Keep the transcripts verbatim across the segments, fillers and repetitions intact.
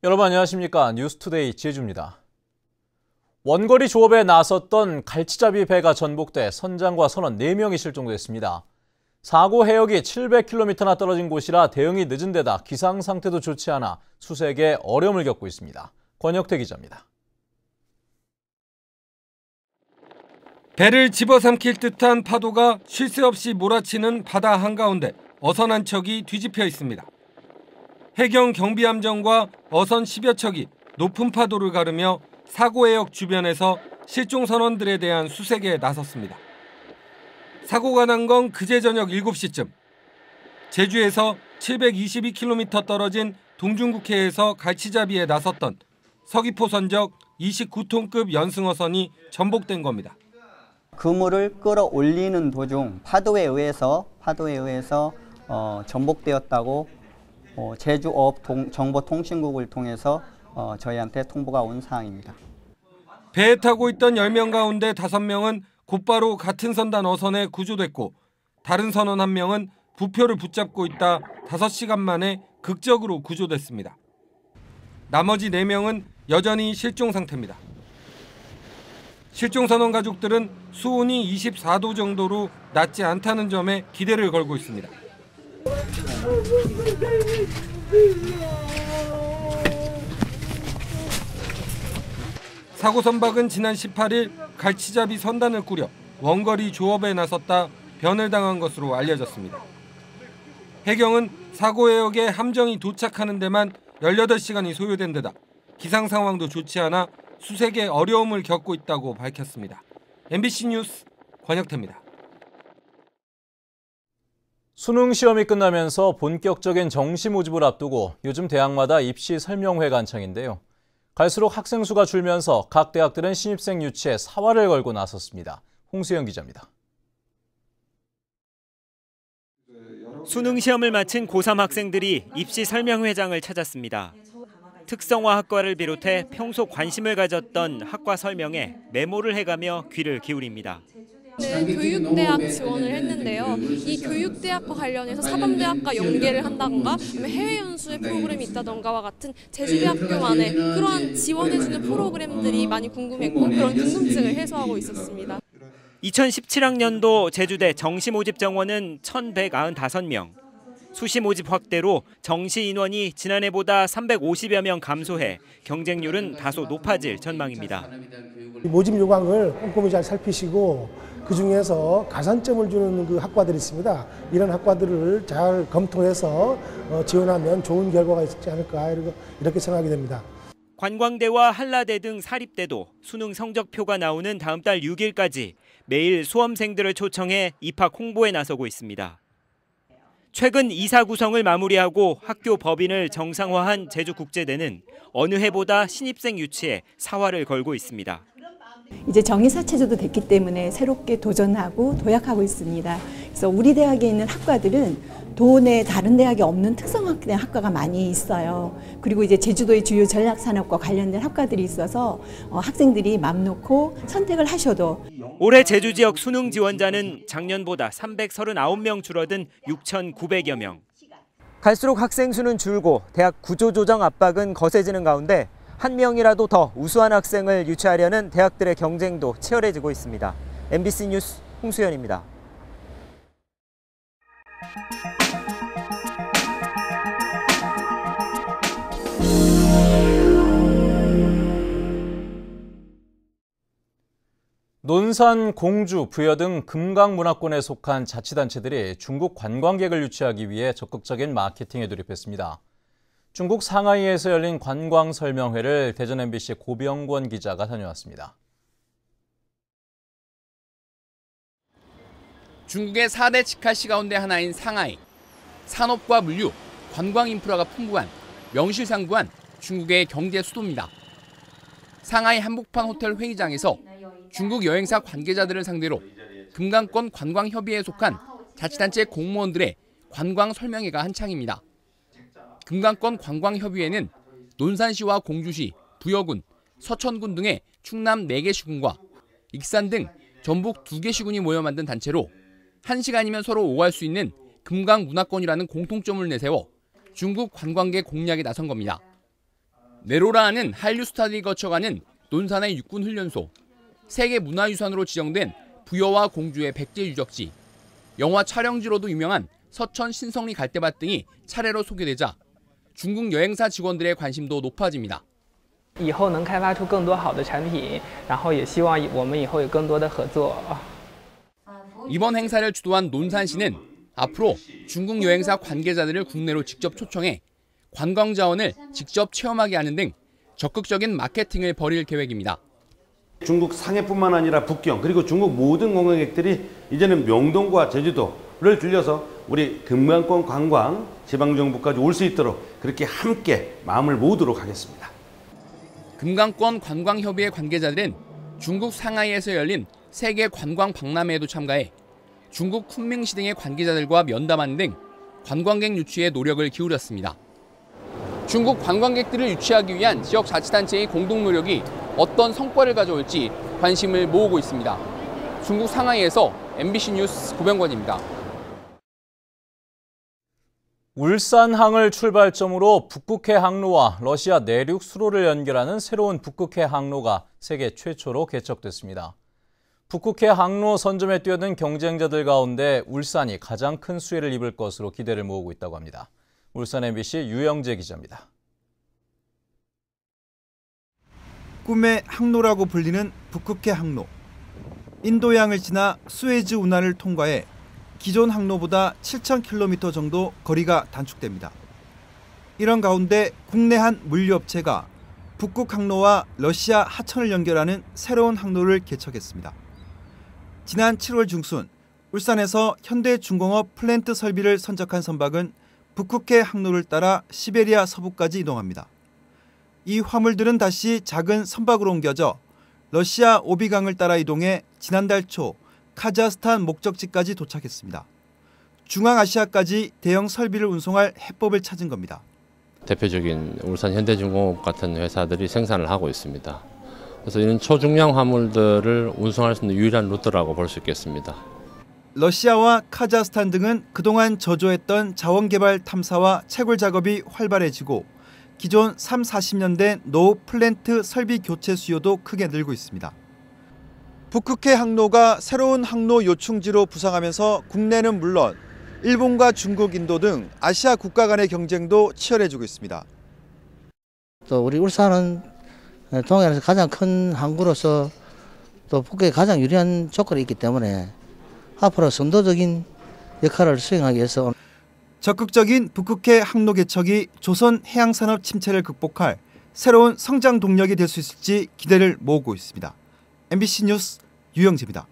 여러분 안녕하십니까? 뉴스투데이 제주입니다. 원거리 조업에 나섰던 갈치잡이 배가 전복돼 선장과 선원 네 명이 실종됐습니다. 사고 해역이 칠백 킬로미터나 떨어진 곳이라 대응이 늦은 데다 기상 상태도 좋지 않아 수색에 어려움을 겪고 있습니다. 권혁태 기자입니다. 배를 집어삼킬 듯한 파도가 쉴 새 없이 몰아치는 바다 한가운데 어선 한 척이 뒤집혀 있습니다. 해경 경비함정과 어선 십여 척이 높은 파도를 가르며 사고 해역 주변에서 실종 선원들에 대한 수색에 나섰습니다. 사고가 난 건 그제 저녁 일곱 시쯤. 제주에서 칠백이십이 킬로미터 떨어진 동중국해에서 갈치잡이에 나섰던 서귀포 선적 이십구 톤급 연승어선이 전복된 겁니다. 그물을 끌어올리는 도중 파도에 의해서 파도에 의해서 어, 전복되었다고 어, 제주어업정보통신국을 통해서 어, 저희한테 통보가 온 사항입니다. 배에 타고 있던 열 명 가운데 다섯 명은 곧바로 같은 선단 어선에 구조됐고 다른 선원 한 명은 부표를 붙잡고 있다 다섯 시간 만에 극적으로 구조됐습니다. 나머지 네 명은 여전히 실종 상태입니다. 실종 선원 가족들은 수온이 이십사 도 정도로 낮지 않다는 점에 기대를 걸고 있습니다. 사고 선박은 지난 십팔 일 갈치잡이 선단을 꾸려 원거리 조업에 나섰다 변을 당한 것으로 알려졌습니다. 해경은 사고 해역에 함정이 도착하는 데만 열여덟 시간이 소요된 데다 기상 상황도 좋지 않아 수색에 어려움을 겪고 있다고 밝혔습니다. 엠비씨 뉴스 권혁태입니다. 수능 시험이 끝나면서 본격적인 정시 모집을 앞두고 요즘 대학마다 입시 설명회가 한창인데요. 갈수록 학생 수가 줄면서 각 대학들은 신입생 유치에 사활을 걸고 나섰습니다. 홍수영 기자입니다. 수능 시험을 마친 고삼 학생들이 입시 설명회장을 찾았습니다. 특성화 학과를 비롯해 평소 관심을 가졌던 학과 설명에 메모를 해가며 귀를 기울입니다. 네, 교육대학 지원을 했는데요. 이 교육대학과 관련해서 사범대학과 연계를 한다던가 해외 연수의 프로그램이 있다던가와 같은 제주대학교만의 그러한 지원해주는 프로그램들이 많이 궁금했고 그런 궁금증을 해소하고 있었습니다. 이천십칠 학년도 제주대 정시 모집 정원은 천백구십오 명. 수시 모집 확대로 정시 인원이 지난해보다 삼백오십여 명 감소해 경쟁률은 다소 높아질 전망입니다. 모집 요강을 꼼꼼히 잘 살피시고 그중에서 가산점을 주는 그 학과들이 있습니다. 이런 학과들을 잘 검토해서 지원하면 좋은 결과가 있지 않을까 이렇게 생각이 됩니다. 관광대와 한라대 등 사립대도 수능 성적표가 나오는 다음 달 육 일까지 매일 수험생들을 초청해 입학 홍보에 나서고 있습니다. 최근 이사 구성을 마무리하고 학교 법인을 정상화한 제주국제대는 어느 해보다 신입생 유치에 사활을 걸고 있습니다. 이제 정의사체제도 됐기 때문에 새롭게 도전하고 도약하고 있습니다. 그래서 우리 대학에 있는 학과들은 도내 다른 대학에 없는 특성화된 학과가 많이 있어요. 그리고 이제 제주도의 주요 전략산업과 관련된 학과들이 있어서 학생들이 맘 놓고 선택을 하셔도. 올해 제주 지역 수능 지원자는 작년보다 삼백삼십구 명 줄어든 육천구백여 명. 갈수록 학생 수는 줄고 대학 구조조정 압박은 거세지는 가운데 한 명이라도 더 우수한 학생을 유치하려는 대학들의 경쟁도 치열해지고 있습니다. 엠비씨 뉴스 홍수연입니다. 논산, 공주, 부여 등 금강문화권에 속한 자치단체들이 중국 관광객을 유치하기 위해 적극적인 마케팅에 돌입했습니다. 중국 상하이에서 열린 관광 설명회를 대전 엠비씨 고병권 기자가 다녀왔습니다. 중국의 사 대 직할시 가운데 하나인 상하이. 산업과 물류, 관광 인프라가 풍부한 명실상부한 중국의 경제 수도입니다. 상하이 한복판 호텔 회의장에서 중국 여행사 관계자들을 상대로 금강권 관광협의회에 속한 자치단체 공무원들의 관광 설명회가 한창입니다. 금강권 관광협의회는 논산시와 공주시, 부여군, 서천군 등의 충남 네 개 시군과 익산 등 전북 두 개 시군이 모여 만든 단체로 한 시간이면 서로 오갈 수 있는 금강 문화권이라는 공통점을 내세워 중국 관광객 공략에 나선 겁니다. 네로라는 한류 스타들이 거쳐가는 논산의 육군훈련소, 세계 문화유산으로 지정된 부여와 공주의 백제 유적지, 영화 촬영지로도 유명한 서천 신성리 갈대밭 등이 차례로 소개되자 중국 여행사 직원들의 관심도 높아집니다. 以后能开发出更多好的产品，然后也希望我们以后有更多的合作。 이번 행사를 주도한 논산시는 앞으로 중국 여행사 관계자들을 국내로 직접 초청해 관광 자원을 직접 체험하게 하는 등 적극적인 마케팅을 벌일 계획입니다. 중국 상해뿐만 아니라 북경 그리고 중국 모든 관광객들이 이제는 명동과 제주도를 들려서 우리 금강권 관광 지방정부까지 올 수 있도록 그렇게 함께 마음을 모으도록 하겠습니다. 금강권 관광협의회 관계자들은 중국 상하이에서 열린 세계 관광 박람회에도 참가해 중국 쿤밍시 등의 관계자들과 면담하는 등 관광객 유치에 노력을 기울였습니다. 중국 관광객들을 유치하기 위한 지역자치단체의 공동 노력이 어떤 성과를 가져올지 관심을 모으고 있습니다. 중국 상하이에서 엠비씨 뉴스 고병권입니다. 울산항을 출발점으로 북극해 항로와 러시아 내륙 수로를 연결하는 새로운 북극해 항로가 세계 최초로 개척됐습니다. 북극해 항로 선점에 뛰어든 경쟁자들 가운데 울산이 가장 큰 수혜를 입을 것으로 기대를 모으고 있다고 합니다. 울산 엠비씨 유영재 기자입니다. 꿈의 항로라고 불리는 북극해 항로. 인도양을 지나 수에즈 운하를 통과해 기존 항로보다 칠천 킬로미터 정도 거리가 단축됩니다. 이런 가운데 국내 한 물류업체가 북극 항로와 러시아 하천을 연결하는 새로운 항로를 개척했습니다. 지난 칠월 중순 울산에서 현대중공업 플랜트 설비를 선적한 선박은 북극해 항로를 따라 시베리아 서부까지 이동합니다. 이 화물들은 다시 작은 선박으로 옮겨져 러시아 오비강을 따라 이동해 지난달 초 카자흐스탄 목적지까지 도착했습니다. 중앙아시아까지 대형 설비를 운송할 해법을 찾은 겁니다. 대표적인 울산 현대중공업 같은 회사들이 생산을 하고 있습니다. 그래서 이런 초중량 화물들을 운송할 수 있는 유일한 루트라고 볼 수 있겠습니다. 러시아와 카자흐스탄 등은 그동안 저조했던 자원개발 탐사와 채굴 작업이 활발해지고 기존 삼, 사십 년 된 노후 플랜트 설비 교체 수요도 크게 늘고 있습니다. 북극해 항로가 새로운 항로 요충지로 부상하면서 국내는 물론 일본과 중국, 인도 등 아시아 국가 간의 경쟁도 치열해지고 있습니다. 또 우리 울산은 동해안에서 가장 큰 항구로서 또 북극에 가장 유리한 조건이 있기 때문에 앞으로 선도적인 역할을 수행하기 위해서 적극적인 북극해 항로 개척이 조선 해양산업 침체를 극복할 새로운 성장 동력이 될 수 있을지 기대를 모으고 있습니다. 엠비씨 뉴스 유영재입니다.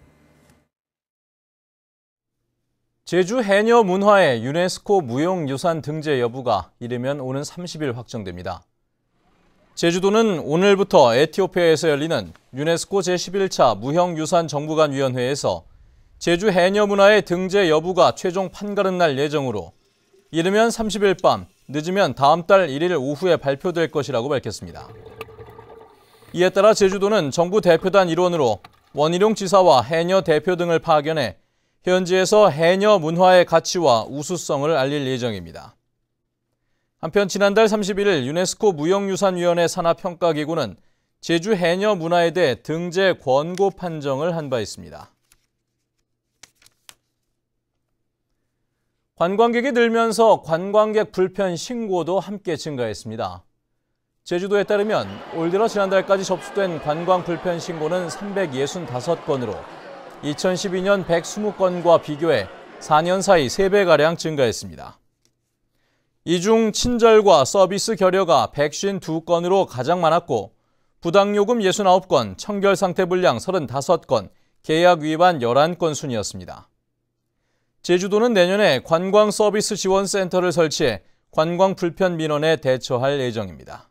제주 해녀 문화의 유네스코 무형유산 등재 여부가 이르면 오는 삼십 일 확정됩니다. 제주도는 오늘부터 에티오피아에서 열리는 유네스코 제십일 차 무형유산 정부간위원회에서 제주 해녀 문화의 등재 여부가 최종 판가름 날 예정으로 이르면 삼십 일 밤, 늦으면 다음 달 일 일 오후에 발표될 것이라고 밝혔습니다. 이에 따라 제주도는 정부 대표단 일원으로 원희룡 지사와 해녀 대표 등을 파견해 현지에서 해녀 문화의 가치와 우수성을 알릴 예정입니다. 한편 지난달 삼십일 일 유네스코 무형유산위원회 산하평가기구는 제주 해녀 문화에 대해 등재 권고 판정을 한 바 있습니다. 관광객이 늘면서 관광객 불편 신고도 함께 증가했습니다. 제주도에 따르면 올 들어 지난달까지 접수된 관광 불편 신고는 삼백육십오 건으로 이천십이 년 백이십 건과 비교해 사 년 사이 세 배가량 증가했습니다. 이 중 친절과 서비스 결여가 백오십이 건으로 가장 많았고 부당요금 육십구 건, 청결상태 불량 삼십오 건, 계약 위반 열한 건 순이었습니다. 제주도는 내년에 관광 서비스 지원센터를 설치해 관광 불편 민원에 대처할 예정입니다.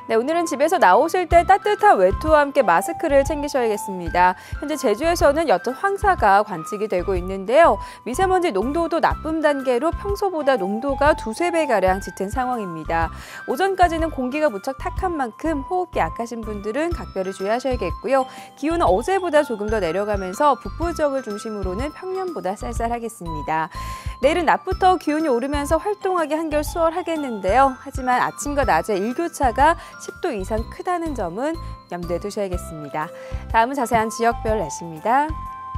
네, 오늘은 집에서 나오실 때 따뜻한 외투와 함께 마스크를 챙기셔야겠습니다. 현재 제주에서는 옅은 황사가 관측이 되고 있는데요. 미세먼지 농도도 나쁨 단계로 평소보다 농도가 두세 배가량 짙은 상황입니다. 오전까지는 공기가 무척 탁한 만큼 호흡기 약하신 분들은 각별히 주의하셔야겠고요. 기온은 어제보다 조금 더 내려가면서 북부 지역을 중심으로는 평년보다 쌀쌀하겠습니다. 내일은 낮부터 기온이 오르면서 활동하기 한결 수월하겠는데요. 하지만 아침과 낮에 일교차가 십 도 이상 크다는 점은 염두에 두셔야겠습니다. 다음은 자세한 지역별 날씨입니다.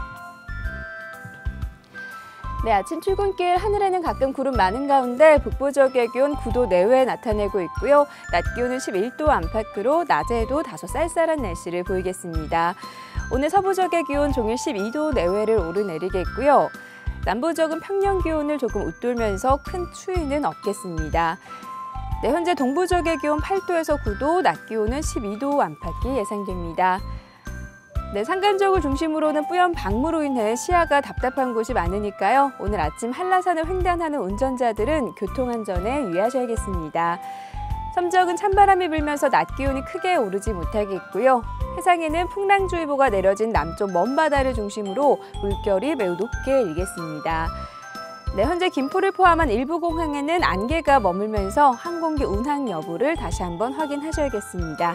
네, 아침 출근길 하늘에는 가끔 구름 많은 가운데 북부 지역의 기온 구 도 내외에 나타내고 있고요. 낮 기온은 십일 도 안팎으로 낮에도 다소 쌀쌀한 날씨를 보이겠습니다. 오늘 서부 지역의 기온 종일 십이 도 내외를 오르내리겠고요. 남부 지역은 평년 기온을 조금 웃돌면서 큰 추위는 없겠습니다. 네, 현재 동부 지역의 기온 팔 도에서 구 도, 낮 기온은 십이 도 안팎이 예상됩니다. 네, 산간 지역을 중심으로는 뿌연 방무로 인해 시야가 답답한 곳이 많으니까요. 오늘 아침 한라산을 횡단하는 운전자들은 교통안전에 유의하셔야겠습니다. 섬 지역은 찬바람이 불면서 낮 기온이 크게 오르지 못하겠고요. 해상에는 풍랑주의보가 내려진 남쪽 먼바다를 중심으로 물결이 매우 높게 일겠습니다. 네, 현재 김포를 포함한 일부 공항에는 안개가 머물면서 항공기 운항 여부를 다시 한번 확인하셔야겠습니다.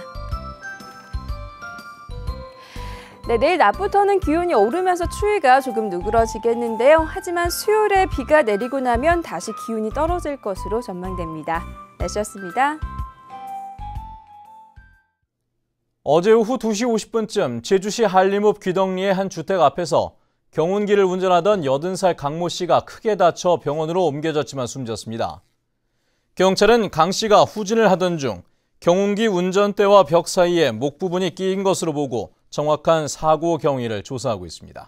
네, 내일 낮부터는 기온이 오르면서 추위가 조금 누그러지겠는데요. 하지만 수요일에 비가 내리고 나면 다시 기온이 떨어질 것으로 전망됩니다. 날씨였습니다. 어제 오후 두 시 오십 분쯤 제주시 한림읍 귀덕리의 한 주택 앞에서 경운기를 운전하던 여든 살 강모 씨가 크게 다쳐 병원으로 옮겨졌지만 숨졌습니다. 경찰은 강 씨가 후진을 하던 중 경운기 운전대와 벽 사이에 목 부분이 끼인 것으로 보고 정확한 사고 경위를 조사하고 있습니다.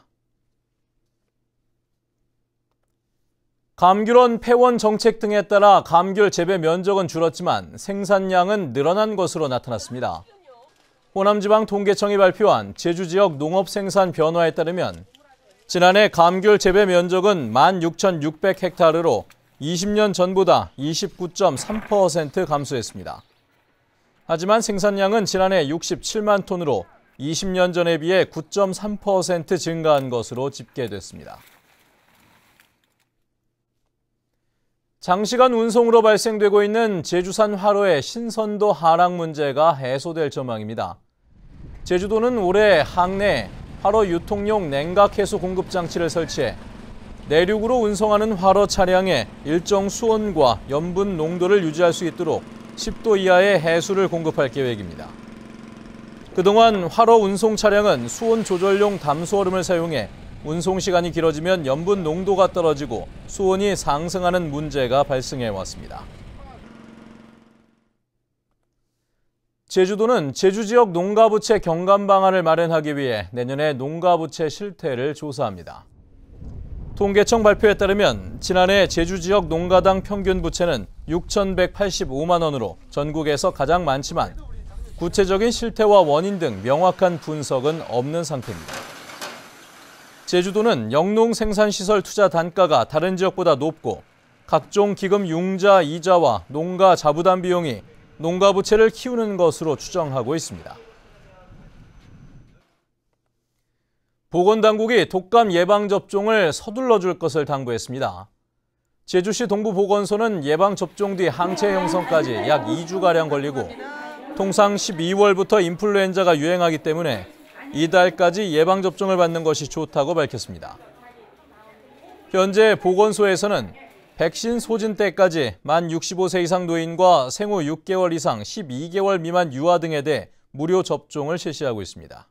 감귤원 폐원 정책 등에 따라 감귤 재배 면적은 줄었지만 생산량은 늘어난 것으로 나타났습니다. 호남지방 통계청이 발표한 제주 지역 농업 생산 변화에 따르면 지난해 감귤 재배 면적은 만 육천육백 헥타르로 이십 년 전보다 이십구 점 삼 퍼센트 감소했습니다. 하지만 생산량은 지난해 육십칠만 톤으로 이십 년 전에 비해 구 점 삼 퍼센트 증가한 것으로 집계됐습니다. 장시간 운송으로 발생되고 있는 제주산 화로의 신선도 하락 문제가 해소될 전망입니다. 제주도는 올해 항내 화로 유통용 냉각 해소 공급 장치를 설치해 내륙으로 운송하는 화로 차량에 일정 수온과 염분 농도를 유지할 수 있도록 십 도 이하의 해수를 공급할 계획입니다. 그동안 화로 운송 차량은 수온 조절용 담수 얼음을 사용해 운송 시간이 길어지면 염분 농도가 떨어지고 수온이 상승하는 문제가 발생해 왔습니다. 제주도는 제주 지역 농가부채 경감 방안을 마련하기 위해 내년에 농가부채 실태를 조사합니다. 통계청 발표에 따르면 지난해 제주 지역 농가당 평균 부채는 육천백팔십오만 원으로 전국에서 가장 많지만 구체적인 실태와 원인 등 명확한 분석은 없는 상태입니다. 제주도는 영농 생산시설 투자 단가가 다른 지역보다 높고 각종 기금 융자 이자와 농가 자부담 비용이 농가 부채를 키우는 것으로 추정하고 있습니다. 보건당국이 독감 예방접종을 서둘러 줄 것을 당부했습니다. 제주시 동부보건소는 예방접종 뒤 항체 형성까지 약 이 주가량 걸리고 통상 십이월부터 인플루엔자가 유행하기 때문에 이달까지 예방접종을 받는 것이 좋다고 밝혔습니다. 현재 보건소에서는 백신 소진 때까지 만 육십오 세 이상 노인과 생후 육 개월 이상 십이 개월 미만 유아 등에 대해 무료 접종을 실시하고 있습니다.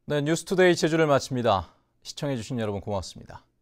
네, 뉴스투데이 제주를 마칩니다. 시청해주신 여러분 고맙습니다.